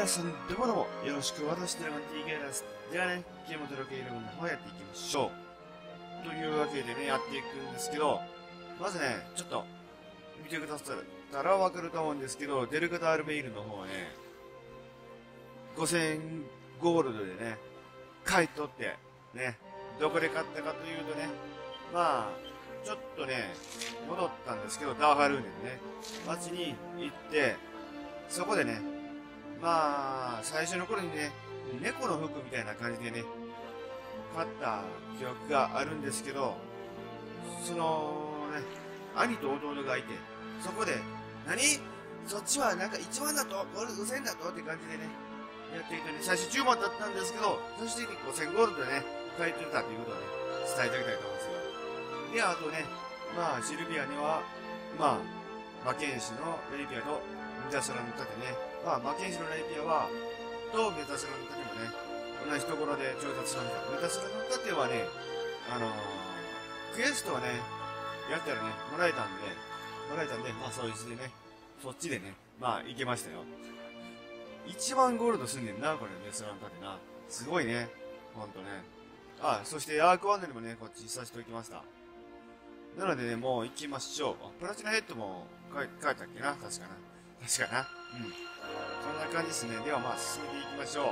皆さん、どうもどうも、よろしく、私、ドラゴン TK です。ではね、ゲームドラクエ11の方やっていきましょう。というわけでね、やっていくんですけど、まずね、ちょっと、見てくださったらわかると思うんですけど、デルカタールメイルの方はね、5000ゴールドでね、買い取って、ね、どこで買ったかというとね、まあ、ちょっとね、戻ったんですけど、ダーハルーネのね、街に行って、そこでね、まあ、最初の頃にね、猫の服みたいな感じでね、買った記憶があるんですけど、そのね、兄と弟がいて、そこで、何そっちはなんか1万だとゴールド5000だとって感じでね、やっていてね、最初10万だったんですけど、そして5000ゴールドでね、買い取れたということをね、伝えておきたいと思うんですよ。で、あとね、まあ、シルビアには、まあ、魔剣士のレイピアとメタスラの盾ね、まあ、魔剣士のレイピアは、とメタスラの盾もね、同じところで調達しました。メタスラの盾はね、クエストはね、やったらね、もらえたんで、まあ、そいつでね、そっちでね、まあ、行けましたよ。1万ゴールドすんねんな、これ、メタスラの盾な。すごいね。ほんとね。あ、そしてアークワンネルもね、こっちさせておきました。なのでね、もう行きましょう。プラチナヘッドも書いたっけな、確かな。確かな。うん。そんな感じですね。ではまあ進めていきましょう。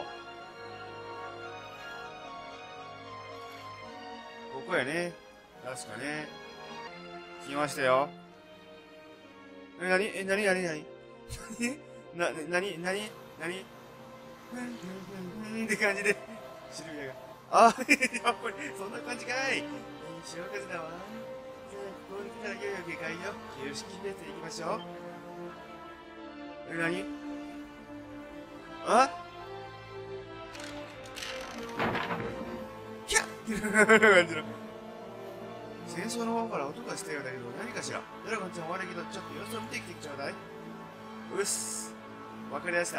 ここやね。確かね。来ましたよ。なにって感じで、シルビアが。あ、やっぱり、そんな感じかい。いい潮風だわ。ここに来たらよいよ下界よ。よし、決めていきましょう。なにあキャッ戦争の方から音がしたようだけど何かしら。ドラゴンちゃん悪いけどちょっと様子を見てきてちょうだい。うっす。わかりました。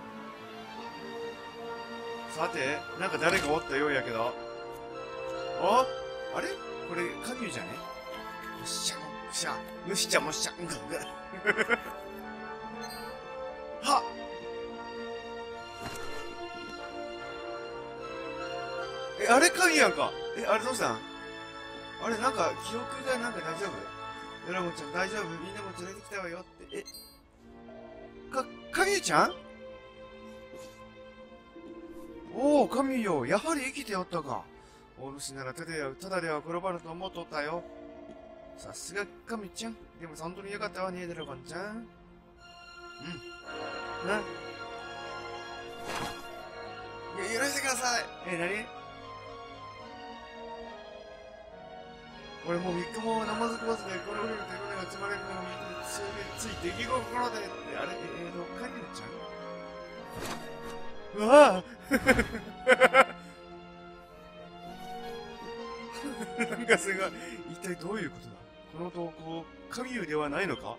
さて、なんか誰かおったようやけど。ああれこれ、神じゃねむしゃむしゃ、むしちゃむしゃ、うんぐんぐ。はっあれ神やんか。あれどうしたんあれなんか、記憶がなんか大丈夫ドラゴンちゃん大丈夫みんなも連れてきたわよって。神ちゃんおお、神よ。やはり生きておったか。お主ならただでは転ばぬと思っとったよ。さすが神ちゃん。でも本当によかったわね、ドラゴンちゃん。うん。許してください。何俺もう3日もナマズ食わずでこの船の手骨が積まれるのを見てつい出来心でってあれカニちゃんうわぁなんかすごい一体どういうことだこの投稿神優ではないのか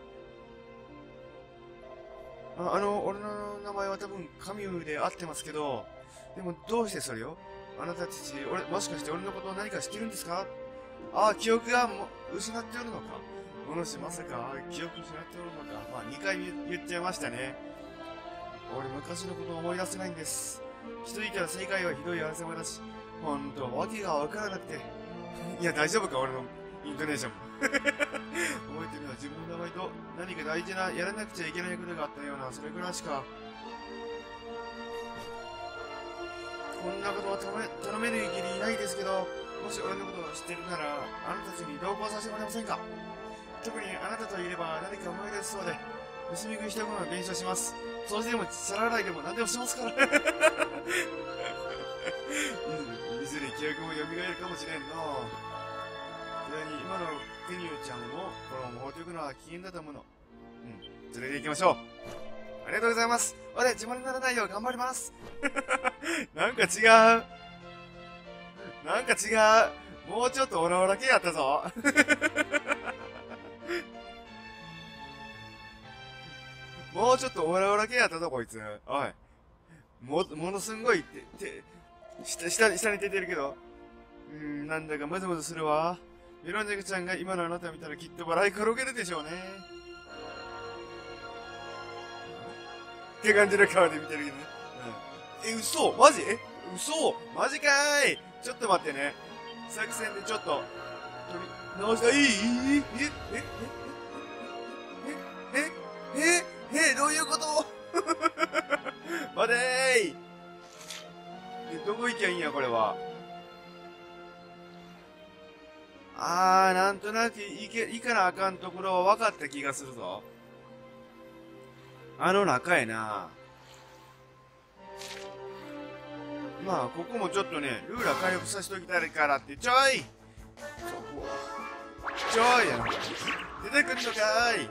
俺の名前は多分神優で合ってますけどでもどうしてそれをあなたたちもしかして俺のことを何か知ってるんですかああ、記憶が失っておるのか。お主まさか記憶失っておるのか。まあ2回言っちゃいましたね。俺昔のことを思い出せないんです。人いたら正解はひどい争いだし、ほんとわけがわからなくて。いや大丈夫か俺のイントネーションも。覚えてるのは自分の名前と何か大事なやらなくちゃいけないことがあったような、それくらいしか。こんなことは頼める義理いないですけど、もし俺のことを知ってるなら、あなたたちに同行させてもらえませんか特にあなたといれば何か思い出しそうで、盗み食いしたものは弁償します。掃除でも皿洗いでも何でもしますから。いずれ記憶も蘇るかもしれんの。それに今のケニューちゃんも、この放っておくのは危険だと思うの。連れて行きましょう。ありがとうございます。俺、自慢にならないよう頑張ります。なんか違う。なんか違う。もうちょっとオラオラ系やったぞ。もうちょっとオラオラ系やったぞ、こいつ。おい。ものすんごい、下に出てるけど。なんだかムズムズするわ。メロンジェクちゃんが今のあなたを見たらきっと笑い転げるでしょうね。 って感じの顔で見てるけどね。嘘マジ嘘マジかーい。ちょっと待ってね。作戦でちょっと、取り直したらいいどういうこと待てーどこ行きゃいいんや、これは。なんとなく行かなあかんところは分かった気がするぞ。あの中へな。まあ、ここもちょっとね、ルーラー回復させときたいからって、ちょいやな。出てくんのかーい。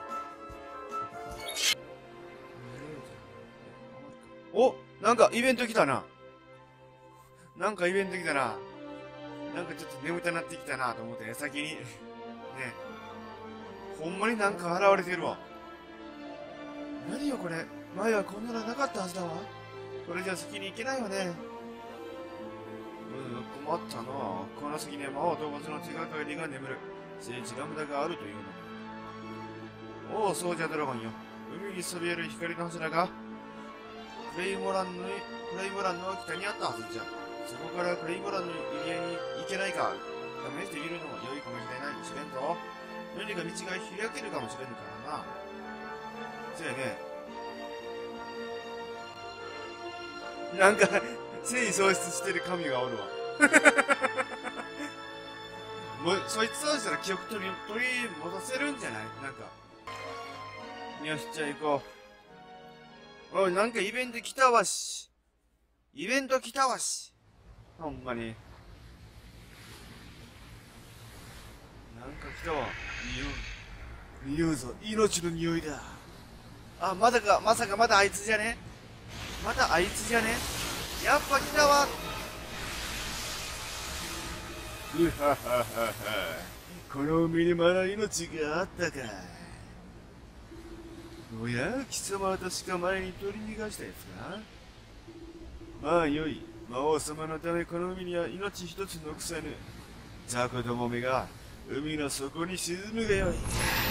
お、なんかイベント来たな。なんかちょっと眠たなってきたなと思ってね、先に。ね。ほんまになんか現れてるわ。何よこれ。前はこんなのなかったはずだわ。これじゃ先に行けないわね。困ったな。この先に魔王とボスの手がかりが眠る聖地ラムダがあるというの。おお、そうじゃドラゴンよ。海にそびえる光の柱がクレイモランの北にあったはずじゃ。そこからクレイモランのエリアに行けないか試してみるのも良いかもしれない。試練と何か道が開けるかもしれんからな。そうやね。なんか繊維喪失してる神がおるわ。もうそいつそうしたら記憶取り戻せるんじゃない？なんか。よし、じゃあ行こう。おい、なんかイベント来たわし。ほんまに。なんか来たわ。匂うぞ。命の匂いだ。まさかまだあいつじゃね？やっぱ来たわ。うはははは。この海にまだ命があったか。おや、貴様は確か前に取り逃がしたやつか？まあよい。魔王様のためこの海には命一つ残さぬ。雑魚どもめが海の底に沈むがよい。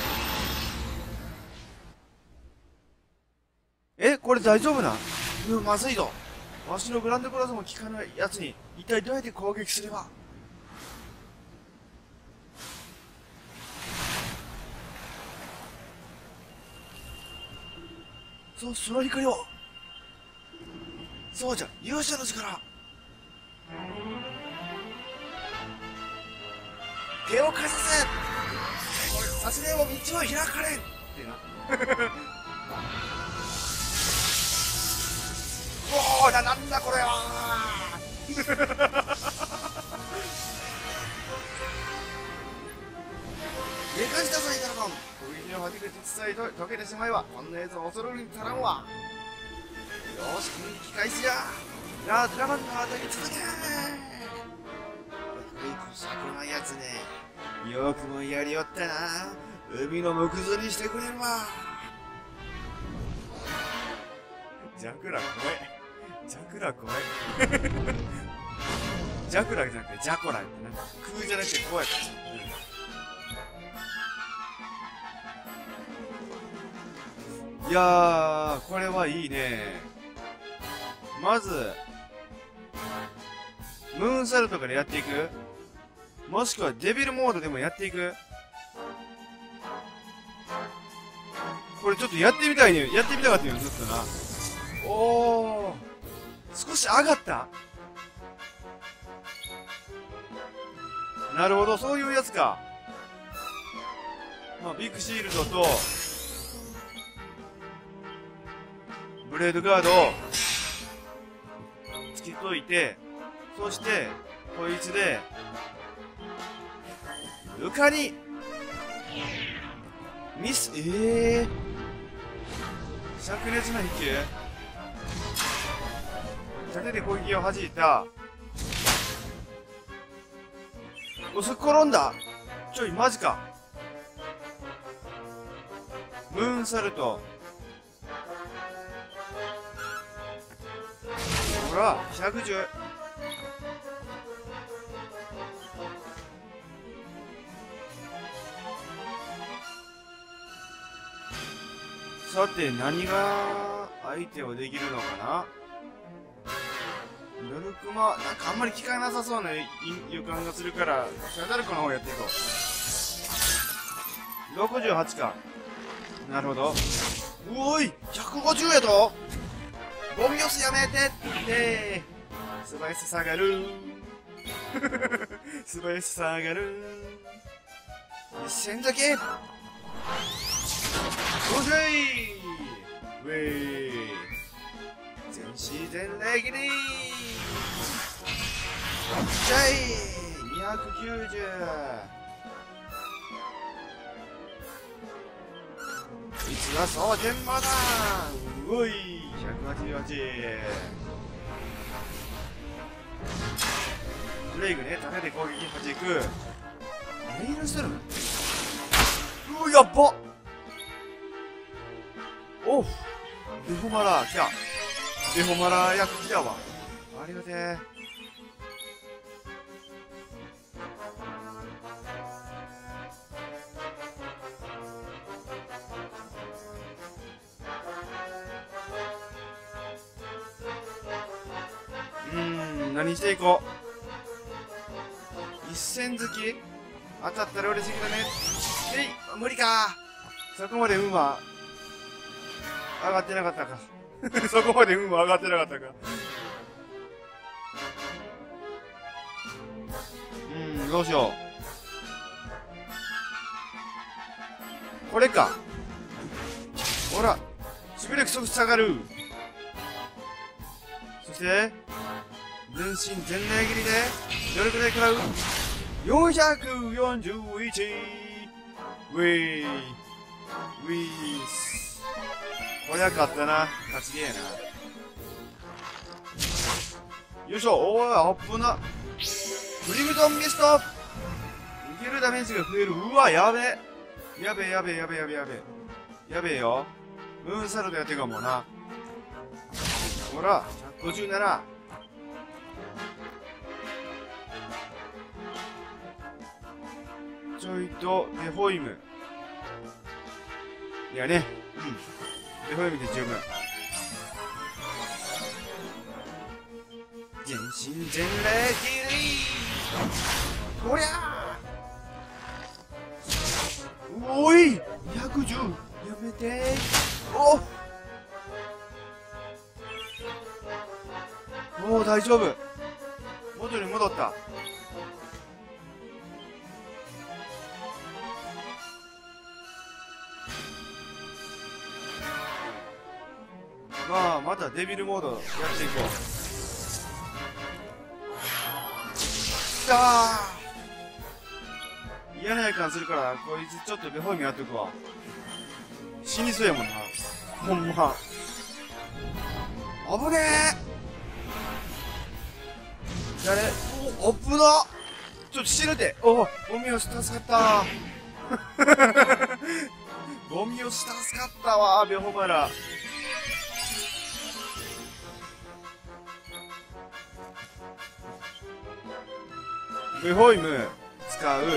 これ大丈夫な？まずいぞ。わしのグランドクラスも効かないやつに一体どうやって攻撃すれば。その光を。そうじゃ、勇者の力。手を貸させ。さすれば道を開かれんってな。おお、なんだこれは。でかしたぞイタロコン。攻撃をはじけて伝えと溶けてしまえばこんなやつを恐るるに足らんわ。よし、攻撃開始や。なあ、ドラゴンの後に続け。こさくなやつね。よくもやりよったな。海の木造にしてくれるわ。ジャクラ怖い。ジャクラじゃなくてジャコラってな。空じゃなくて怖いから。いやー、これはいいね。まずムーンサルトからやっていく？もしくはデビルモードでもやっていく？これちょっとやってみたいね。やってみたかったよ、ずっとな。おー、少し上がった。なるほど、そういうやつか。まあ、ビッグシールドとブレードガードをつけといて、そしてこいつで床に灼熱の飛球、盾で攻撃を弾いた。すっ転んだ。ちょいマジか。ムーンサルト。ほら110。さて何が相手はできるのかな。ドルクマ、なんかあんまり効かなさそうな予感がするから、シャダルクの方やっていこう。68か。なるほど。うおい !150 やとゴミ寄せやめてって素早さ下がる素早さ下がる一戦だけおいウェイ全身全霊切りじゃい290いつが蒼天魔だうい188ブレイクね、盾で攻撃弾くメイルストルムうわ、やっばおうデホマラー来たデホマラー役来たわありがてえ何していこう一戦好き当たったら嬉しいけどね無理かそこまで運は上がってなかったかそこまで運は上がってなかったかどうしようこれかほら守備力即下がるそして全身全霊切りでどれくらい食らう 441 ウィーウィースこりゃ勝ったな勝ちゲーなよいしょおー危なクリムトンミスト受けるダメージが増えるうわやべえやべえやべえやべえやべえやべえやべえよムーンサルトやってかもなほら157ちょいとデホイムいやねデホイムで十分全身全霊切りこりゃおい210やめておお大丈夫元に戻ったまあまたデビルモードやっていこうきたー嫌な予感するからこいつちょっとベホイミやっとくわ死にそうやもんなほんま危ねえ誰お危なちょっと死ぬておゴミを助かったゴミを助かったわベホマラベホイム使う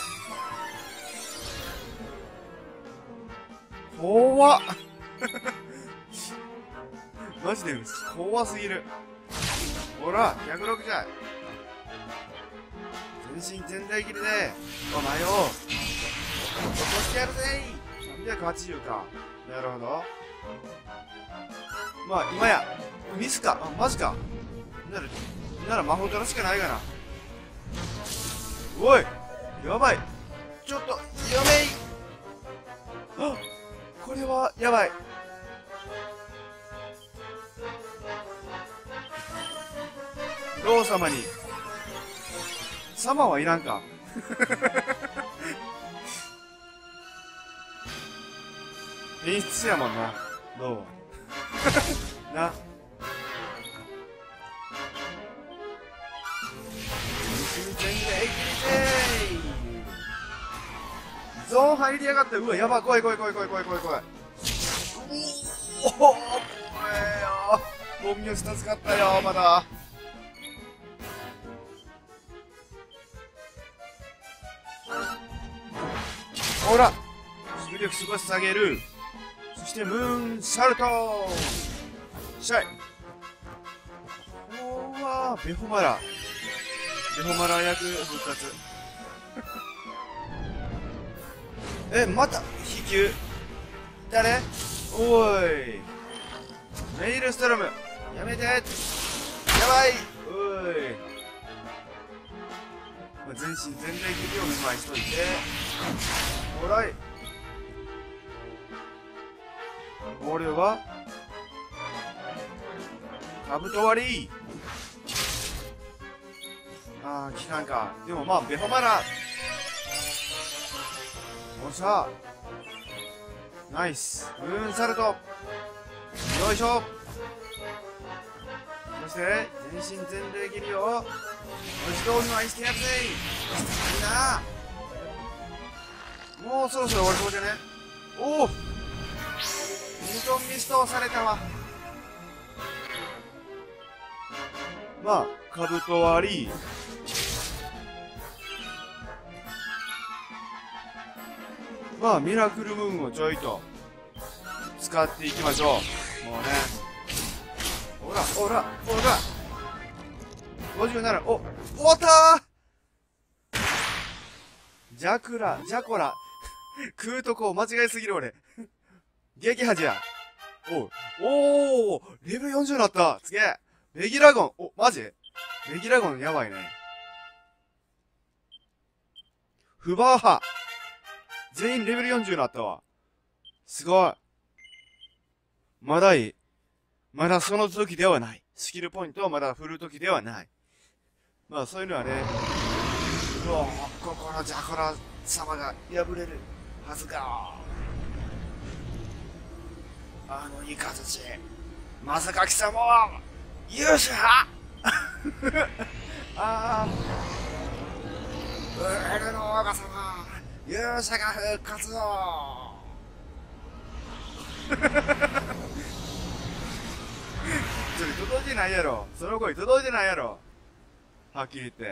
怖っマジで怖すぎるほら106じゃ全身全体切りでお前を落としてやるぜ380かなるほどまあ今やミスかマジかなら魔法取るしかないかなおいやばいちょっとやべいあこれはやばいロー様に様はいらんか演出やもんなローなゾーン入りやがってうわやばい怖い怖い怖い怖い怖い怖い怖いおお怖えよゴミを助かったよまだほら守備力少し下げるそしてムーンサルトしゃい。おーわー、ベホマラ。ベホマラ役復活。また、飛球。誰？おーい。メイルストロム。やめて。やばい。おーい。全身全霊機を見舞いしといて。ほらい。俺はカブト割り。ああ、効かんか。でもまあ、ベホマラ。おっしゃ。ナイス。ムーンサルト。よいしょ。そして、全身全霊切りを、文字通りの愛してやつい。いいな。もうそろそろ終わりそうじゃね。おお、ミトンミストされたわ。まあ、カブト割り。まあ、ミラクルムーンをちょいと使っていきましょう。もうね。ほら、ほら、ほら。57、お、終わったー。ジャクラ、ジャコラ。食うとこ間違いすぎる俺。撃破じゃ。おー、レベル40になった。すげえ。メギラゴン。お、マジ？メギラゴンやばいね。フバーハ。全員レベル40になったわ。すごい。まだいい。まだその時ではない。スキルポイントはまだ振る時ではない。まあそういうのはね。うわぁ、ここのジャコラ様が破れるはずが。あのイカたち。まさか貴様は勇者ああ。ウールの王が様。勇者が復活を届いてないやろ。その声届いてないやろ。はっきり言って。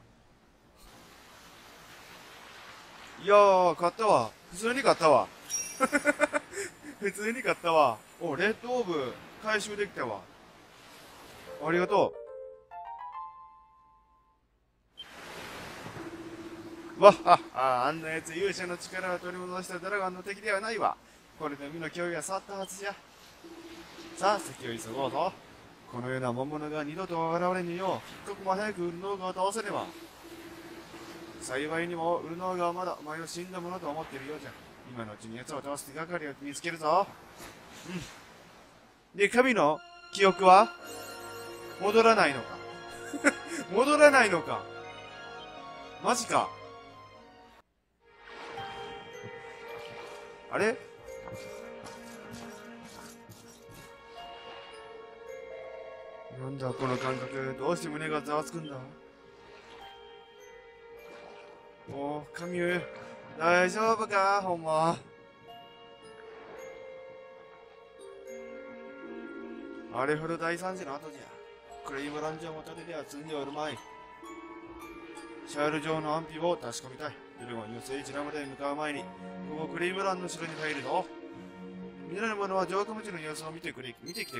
いやー、勝ったわ。普通に勝ったわ。普通に勝ったわ。お、レッドオーブ回収できたわ。ありがとう。わっはっは、あんなやつ勇者の力を取り戻したドラゴンの敵ではないわ。これで身の脅威は去ったはずじゃ。さあ、先を急ごうぞ。このような魔物が二度と現れぬよう、一刻も早くウルノーガを倒せねば。幸いにもウルノーガはまだお前を死んだものと思っているようじゃ。今のうちに奴を倒す手がかりを見つけるぞ。で、神の記憶は戻らないのか。戻らないのか。マジか。あれ？なんだこの感覚。どうして胸がざわつくんだ。おう、神よ。大丈夫かほんま。あれほど大惨事の後じゃ。クレイムランジャーも盾では積んでおるまい。シャール城の安否を確かめたい。ドラゴンよ聖地ラムで向かう前に、ここクレイムランの城に入るぞ。見られる者は城下町の様子を見てきてくれんか。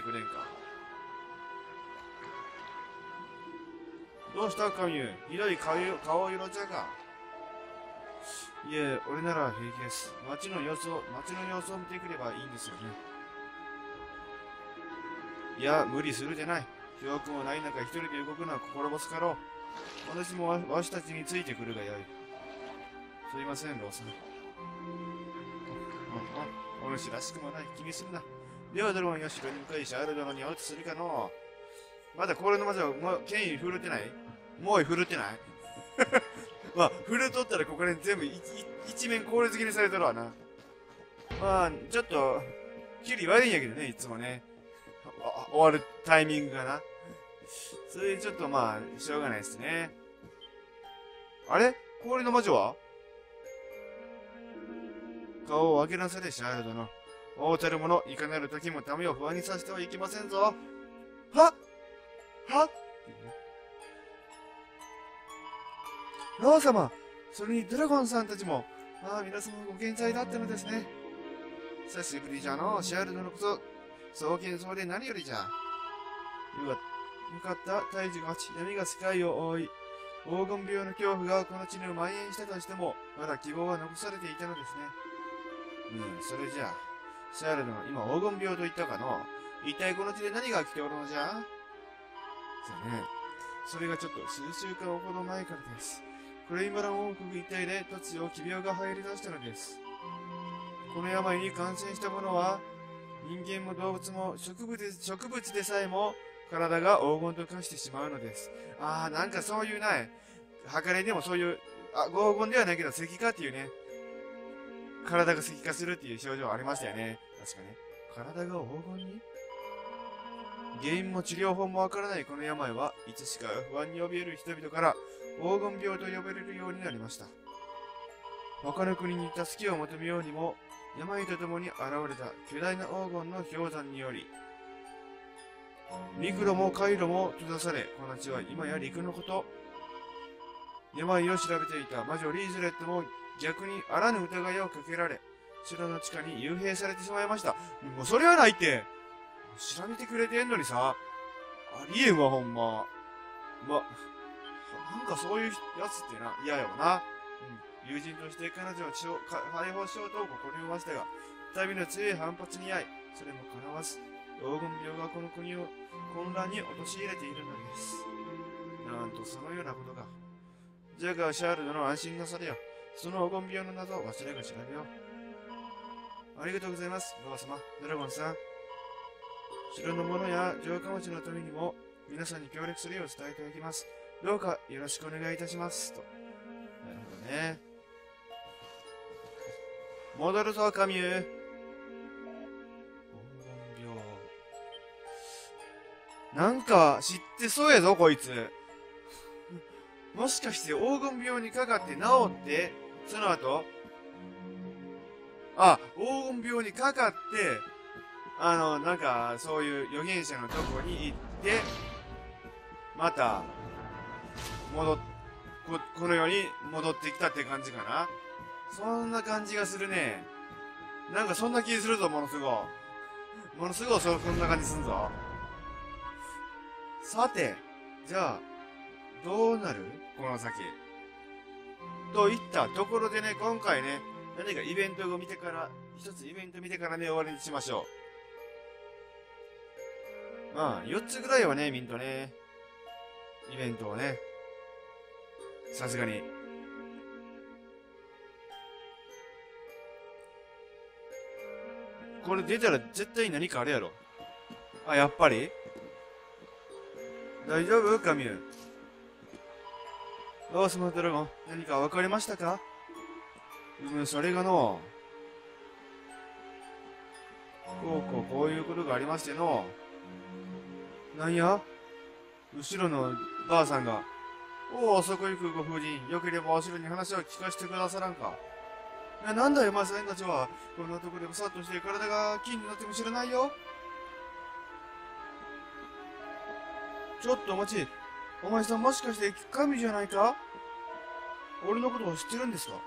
どうした神よ。ひどい顔色じゃが。いえ、俺なら平気です。街の様子を見てくればいいんですよね。いや、無理するでない。記憶もない中一人で動くのは心細かろう。私もわしたちについてくるがよい。すいません、ローさん。お主らしくもない。気にするな。ではドラゴンよ、城に向かいシャール殿に会うとするかの。まだこれの魔女は権威振るってない？もう振るってない？まあ、振るとったらここで全部一面効率切りされてるわな。まあ、ちょっと、キリ悪いんやけどね、いつもね。終わるタイミングがな。それでちょっとまあ、しょうがないですね。あれ？氷の魔女は？顔を上げなされ、シャール殿。大たる者、いかなる時もためを不安にさせてはいけませんぞ。はっロー様、それにドラゴンさんたちも、ああ、皆様ご健在だったのですね。久しぶりじゃの、シャール殿こそ、 そう喧騒で何よりじゃ。よかった。大樹が落ち、闇が世界を覆い、黄金病の恐怖がこの地に蔓延したとしても、まだ希望は残されていたのですね。それじゃあ、シャールの今黄金病と言ったかの。一体この地で何が起きておるのじゃ。そうね。それがちょっと数週間ほど前からです。クレイマラン王国一帯で突如奇病が入り出したのです。この病に感染した者は、人間も動物も植物でさえも体が黄金と化してしまうのです。なんかそういうない、測れでもそういう、黄金ではないけど石化っていうね、体が石化するっていう症状ありましたよね。確かね。体が黄金に原因も治療法もわからないこの病はいつしか不安に怯える人々から黄金病と呼ばれるようになりました。他の国に助けを求めようにも病とともに現れた巨大な黄金の氷山により陸路も海路も閉ざされ、この地は今や陸のこと。病を調べていた魔女リーズレットも逆にあらぬ疑いをかけられ、城の地下に幽閉されてしまいました。もうそれはないって。調べてくれてんのにさ、ありえんわ、ほんま。なんかそういうやつってな、嫌よな。友人として彼女を解放しようと試みましたが、旅の強い反発に遭い、それも叶わず、黄金病がこの国を混乱に陥れているのです。なんとそのようなことが。じゃが、シャール殿安心なされよ。その黄金病の謎を忘れが調べよう。ありがとうございます、ババ様、ドラゴンさん。城の者や城下町のためにも皆さんに協力するよう伝えておきます。どうかよろしくお願いいたします。と。なるほどね。戻るぞ、カミュー。黄金病。なんか知ってそうやぞ、こいつ。もしかして黄金病にかかって治って、その後、黄金病にかかって、なんか、そういう預言者のとこに行って、また、この世に戻ってきたって感じかな。そんな感じがするね。なんかそんな気するぞ、ものすごい。ものすごいそんな感じすんぞ。さて、じゃあ、どうなるこの先。といったところでね、今回ね、何かイベントを見てから、一つイベント見てからね、終わりにしましょう。4つぐらいはね、見んとね、イベントをね、さすがに。これ出たら絶対何かあれやろ。やっぱり大丈夫カミュー。スマートドラゴン、何か分かりましたか？それがの、こういうことがありましての、なんや後ろのばあさんが、そこ行くご婦人、よければ後ろに話を聞かせてくださらんか。なんだよ、お前さんたちは。こんなとこでぼさっとして体が金になっても知らないよ。ちょっとお待ち。お前さんもしかして神じゃないか？俺のことを知ってるんですか？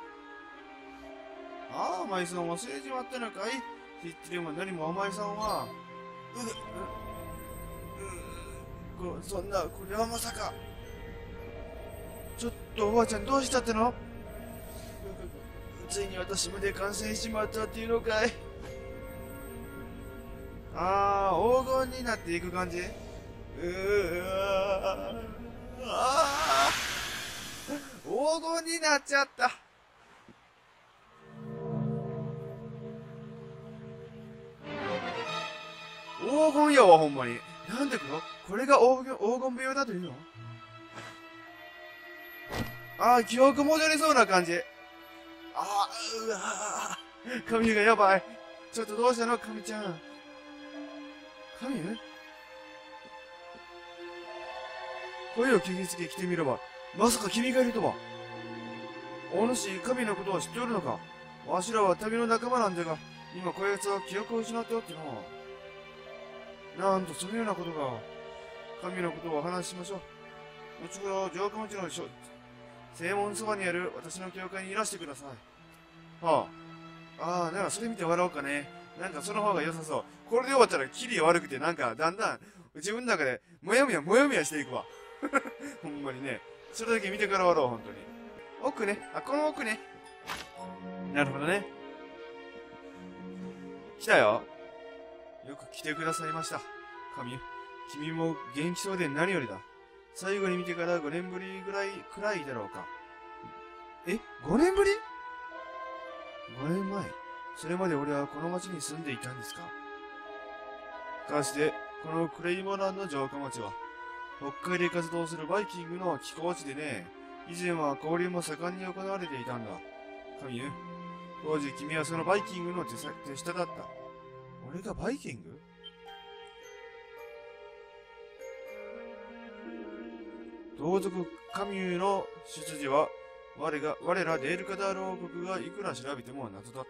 お前さん忘れちまったのかい？知ってるも何もお前さんは。そんな、これはまさか。ちょっとおばあちゃんどうしたっての？ついに私まで感染しちまったっていうのかい？黄金になっていく感じ？黄金になっちゃった。黄金やわ、ほんまに。なんでこれが黄金病だというの？記憶戻りそうな感じ。髪がやばい。ちょっとどうしたの、髪ちゃん。髪？声を聞きつけ来てみれば、まさか君がいるとは。お主、神のことを知っておるのか？わしらは旅の仲間なんだが、今こやつは記憶を失っておっての。なんとそのようなことが、神のことをお話ししましょう。後ほど城下町の正門そばにある私の教会にいらしてください。ならそれ見て笑おうかね。 なんかその方が良さそう。これで終わったらキリが悪くて、なんかだんだん自分の中でもやもやしていくわ。ほんまにね。それだけ見てから終わろう、ほんとに。奥ね。あ、この奥ね。なるほどね。来たよ。よく来てくださいました。君も元気そうで何よりだ。最後に見てから5年ぶりぐらいくらいだろうか。え ?5 年ぶり ?5 年前。それまで俺はこの町に住んでいたんですか。かつて、このクレイモランの城下町は、北海で活動するバイキングの寄港地でね、以前は交流も盛んに行われていたんだ。神よ。当時君はそのバイキングの手下だった。俺がバイキング？同族カミューの出自は、我らデールカダール王国がいくら調べても謎だった。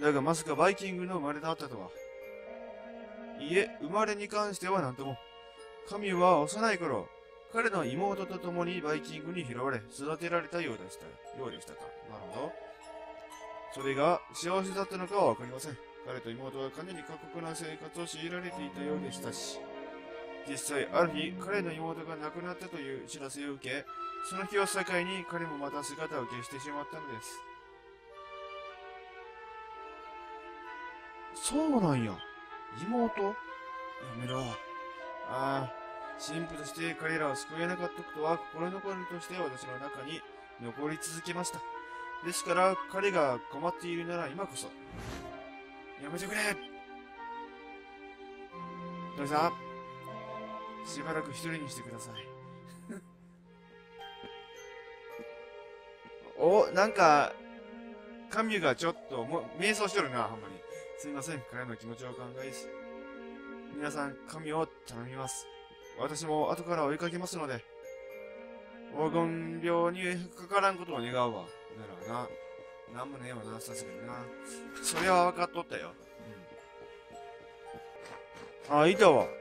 だがまさかバイキングの生まれだったとは。いえ、生まれに関しては何とも。カミューは幼い頃、彼の妹と共にバイキングに拾われ、育てられたようでしたか。なるほど。それが幸せだったのかはわかりません。彼と妹はかなり過酷な生活を強いられていたようでしたし。実際、ある日、彼の妹が亡くなったという知らせを受け、その日を境に彼もまた姿を消してしまったのです。そうなんや。妹？やめろ。ああ、神父として彼らを救えなかったことは心残りとして私の中に残り続けました。ですから、彼が困っているなら今こそ。やめてくれ。どうぞ。しばらく一人にしてください。お、なんか、神がちょっと瞑想してるな、ほんまに。すいません、彼の気持ちを考えず。皆さん、神を頼みます。私も後から追いかけますので。黄金病にかからんことを願うわ。だからな。なんもねえわな、さすがにな。それは分かっとったよ。うん。あ、いたわ。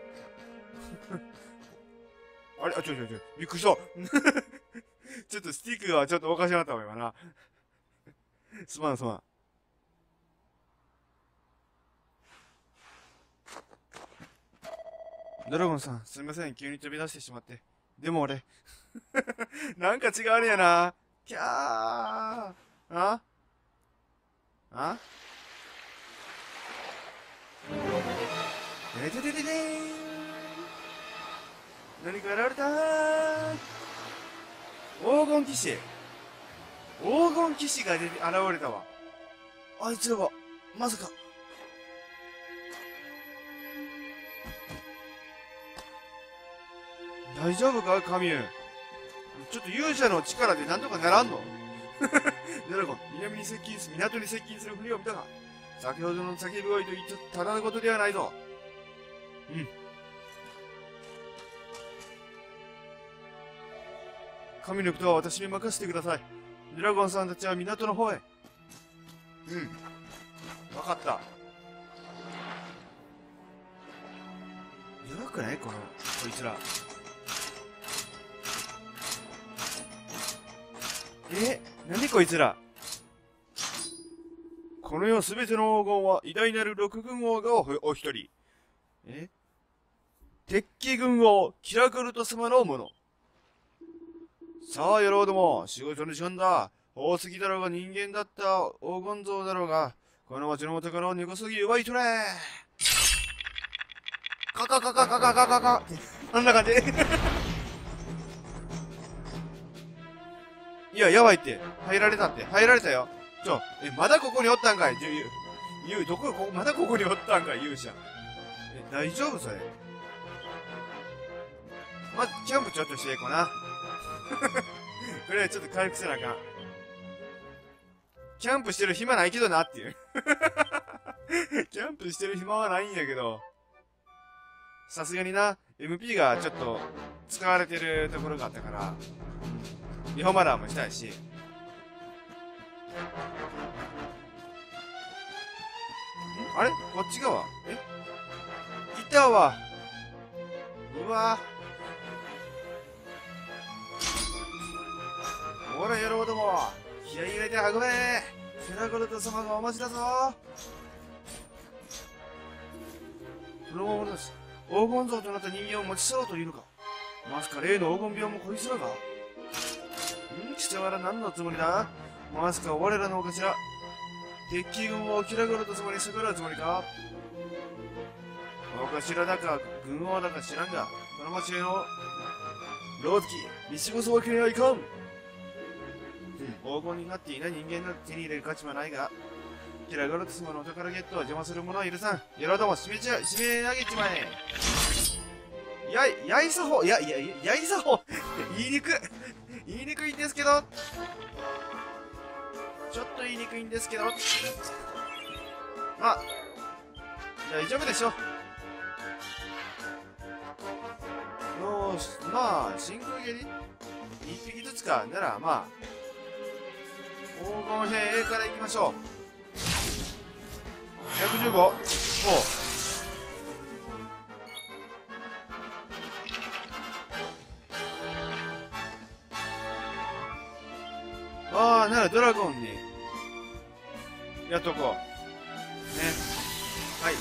あれ、ちょ、びっくりした。ちょっとスティックがちょっとおかしなったわ、今な。すまん。ドラゴンさん、すみません、急に飛び出してしまって。でも俺、なんか違うねやな。キャー。あでででででーん。何かやられたー。黄金騎士が現れたわ。あいつらは、まさか。大丈夫かカミュー。ちょっと勇者の力でなんとかならんの。ドラゴン、港に接近する船を見たが、先ほどの叫び声と言ったただのことではないぞ。うん。神のことは私に任せてください。ドラゴンさんたちは港の方へ。うん。わかった。やばくないこいつら。なんでこいつら。この世すべての黄金は偉大なる六軍王がお一人。鉄騎軍王キラクルト様のもの。さあ、野郎ども、仕事の時間だ。大杉だろうが人間だった黄金像だろうが、この町のお宝を根こそぎ奪い取れ。カカ。あんな感じ。いや、やばいって。入られたよ。まだここにおったんかい。まだここにおったんかい、勇者。大丈夫それ。まず、キャンプちょっとしていこうな。これちょっと回復せなあかん。キャンプしてる暇ないけどなっていう。キャンプしてる暇はないんやけど。さすがにな、MP がちょっと使われてるところがあったから、リホマラーもしたいし。あれこっち側いたわ。うわほら野郎ども、気合い入れて運べ。キラクルト様がお待ちだぞ。 このままだし、黄金像となった人間を持ち去ろうというのか。まさか例の黄金病もこいつらが。貴様ら何のつもりだ。まさか我らのお頭、鉄騎軍をキラゴロと共に逆らうつもりか。お頭だか軍王だか知らんが、この町へのローズキ、見過ごすわけにはいかん。黄金になっていない人間の手に入れる価値はないが、キラゴロと様のお宝ゲットを邪魔する者は許さん。やろうとも締め上げちまえ。やいさほ、やいさほ言いにくいんですけど、ちょっと言いにくいんですけど、まあ大丈夫でしょ。よーし、まあ真空蹴り1匹ずつかなら、まあ黄金兵 A からいきましょう。115。おう、ああ、ならドラゴンにやっとこうね。はい、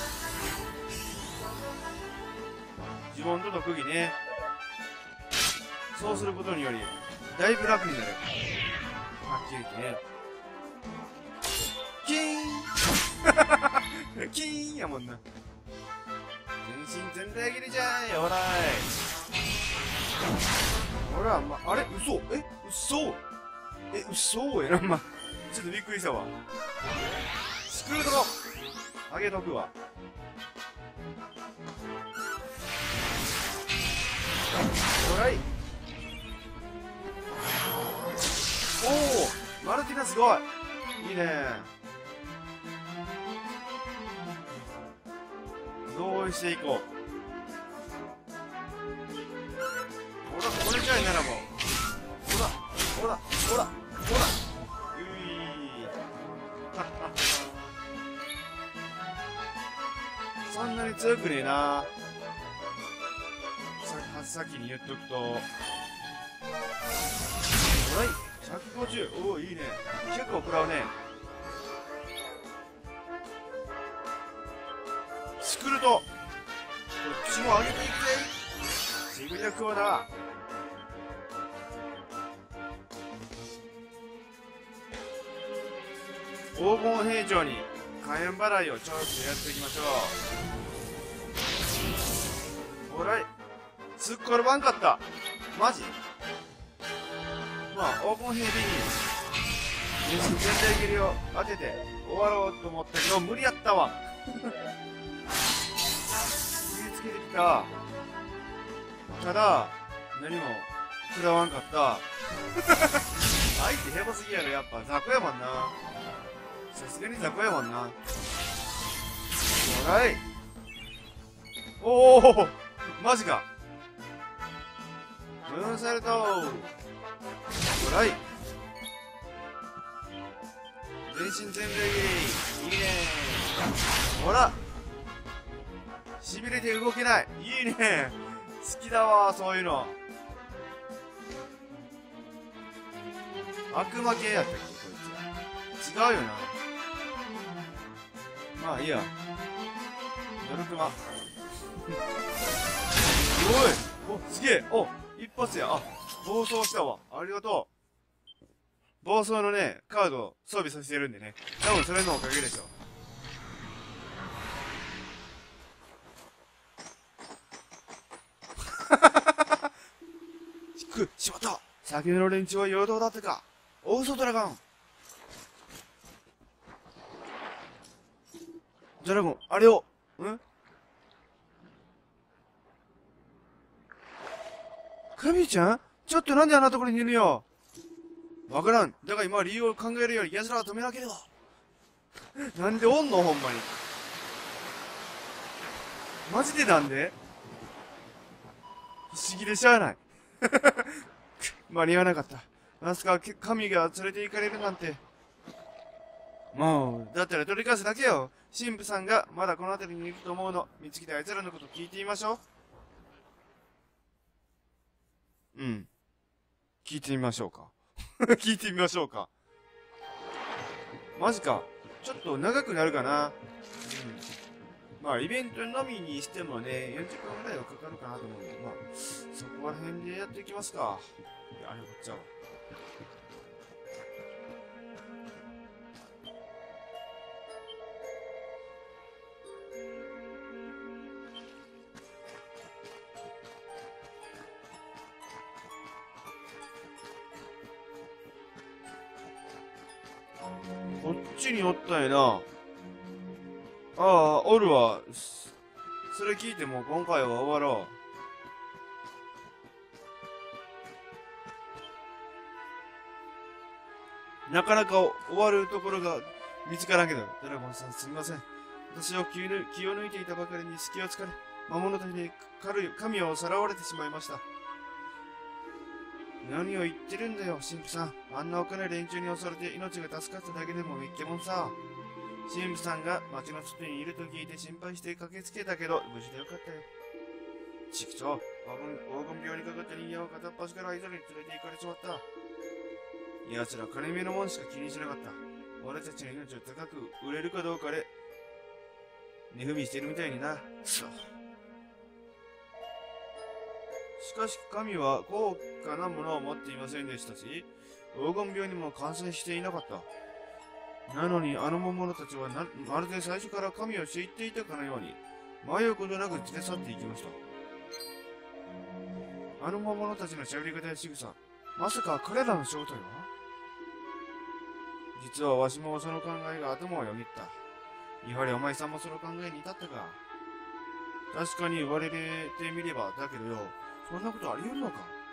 呪文と特技ね。そうすることによりだいぶ楽になる。はっきり言ってね。キーンキーンやもんな。全身全体切りじゃーい。ほらほら、あれ嘘嘘やな。まちょっとびっくりしたわ。スクールドロあげとくわ。ほらい。おお、マルティナすごいいいね。どうしていこう。ほら、これじゃいならもう。ほらういそんなに強くねえな。先に言っとくと、ほらい150。おお、いいね。結構食らうね。スクルト、こっちも上げていくぜ。シグニャクオだ。黄金兵長に火炎払いをちょっとやっていきましょう。ほらい、すっ転ばんかった。マジ。まあ黄金兵 B に全身全体蹴りを当てて終わろうと思ったけど無理やったわ。つけてきた。ただ何も食らわんかった。相手ヘボすぎやろ。やっぱ雑魚やもんな。さすがに雑魚やもんな。ほらい。おお、マジか。ムーンサルト。ほらい。全身全霊。いいね。ほら、しびれて動けない。いいね。好きだわ、そういうの。悪魔系やったっけこいつ。違うよな。まあいいや。ノルクマ。おい、お、すげえ。お、一発や。あ、暴走したわ。ありがとう。暴走のね、カードを装備させてるんでね。多分それのおかげでしょ。しまった。先の連中は陽動だったか。オーソドラゴン。ドラゴン、あれを。カミちゃん、ちょっとなんであんなところにいるよ。わからん。だが今は理由を考えるより奴らは止めなければ。なんでおんのほんまに。マジでなんで。不思議でしゃあない。間に合わなかった。まさか神が連れて行かれるなんて。もう、だったら取り返すだけよ。神父さんがまだこの辺りにいると思うの。見つけた奴らのこと聞いてみましょう。聞いてみましょうか。聞いてみましょうか。マジか。ちょっと長くなるかな。 まあイベントのみにしてもね、40分ぐらいはかかるかなと思うんで、まあ、そこら辺でやっていきますか。いや、あれこっちゃう。こっちにおったんやな。ああ、おるわ。それ聞いても今回は終わろう。なかなか終わるところが見つからんけど、ドラゴンさんすみません。私を気を抜いていたばかりに隙をつかれ、魔物たちに神をさらわれてしまいました。何を言ってるんだよ、神父さん。あんなお金連中に襲われて命が助かっただけでもみっけもんさ。神父さんが町の外にいると聞いて心配して駆けつけたけど、無事でよかったよ。畜生、黄金病にかかった人間を片っ端から井戸に連れて行かれちまった。奴ら金目のもんしか気にしなかった。俺たちの命を高く売れるかどうかで、値踏みしてるみたいにな。そう。しかし神は高価なものを持っていませんでしたし、黄金病にも感染していなかった。なのにあの魔物たちはまるで最初から神を知っていたかのように、迷うことなく連れ去っていきました。あの魔物たちの喋り方や仕草、まさか彼らの正体は？実はわしもその考えが頭をよぎった。やはりお前さんもその考えに至ったか。確かに言われてみればだけどよ、そんなことあり得るのか？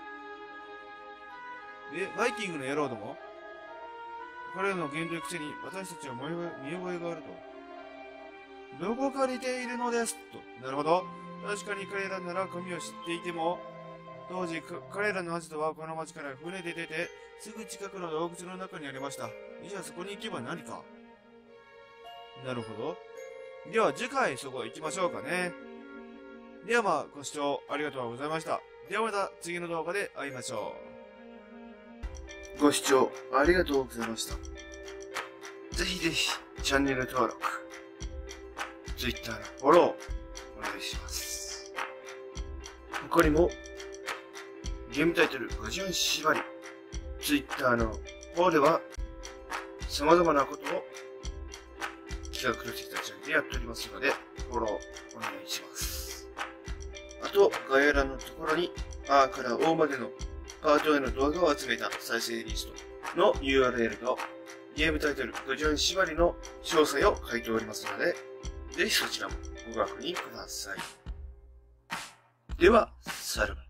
バイキングの野郎ども？彼らの言動くせに私たちは見覚えがあると。どこかにいているのですと。なるほど。確かに彼らなら神を知っていても、当時彼らのアジトはこの町から船で出て、すぐ近くの洞窟の中にありました。じゃあそこに行けば何か。なるほど。では次回そこ行きましょうかね。ではまあ、ご視聴ありがとうございました。ではまた次の動画で会いましょう。ご視聴ありがとうございました。ぜひぜひチャンネル登録、Twitter のフォローお願いします。他にもゲームタイトル54縛り、Twitter の方では様々なことを企画の人たちでやっておりますので、フォローお願いします。あと、概要欄のところに、Aから O までのパートへの動画を集めた再生リストの URL と、ゲームタイトル54縛りの詳細を書いておりますので、ぜひそちらもご確認ください。では、さらば。